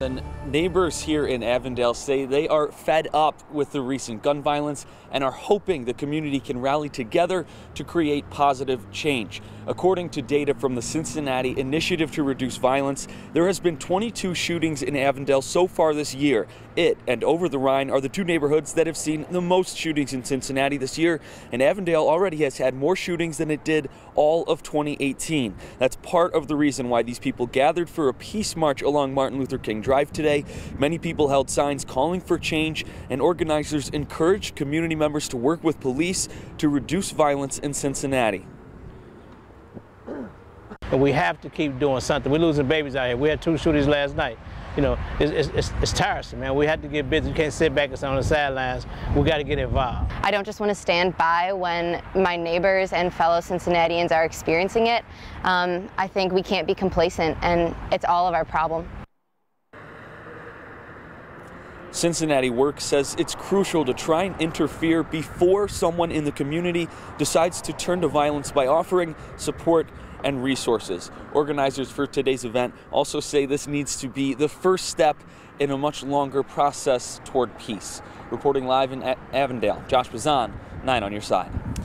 And neighbors here in Avondale say they are fed up with the recent gun violence and are hoping the community can rally together to create positive change. According to data from the Cincinnati Initiative to Reduce Violence, there has been 22 shootings in Avondale so far this year. It and Over the Rhine are the two neighborhoods that have seen the most shootings in Cincinnati this year, and Avondale already has had more shootings than it did all of 2018. That's part of the reason why these people gathered for a peace march along Martin Luther King Drive today. Many people held signs calling for change, and organizers encouraged community members to work with police to reduce violence in Cincinnati. And we have to keep doing something. We're losing babies out here. We had 2 shootings last night. You know, it's tiresome, man. We have to get busy. We can't sit back and sit on the sidelines. We got to get involved. I don't just want to stand by when my neighbors and fellow Cincinnatians are experiencing it. I think we can't be complacent, and it's all of our problem. Cincinnati Works says it's crucial to try and interfere before someone in the community decides to turn to violence by offering support and resources. Organizers for today's event also say this needs to be the first step in a much longer process toward peace. Reporting live in Avondale, Josh Bazan, 9 on your side.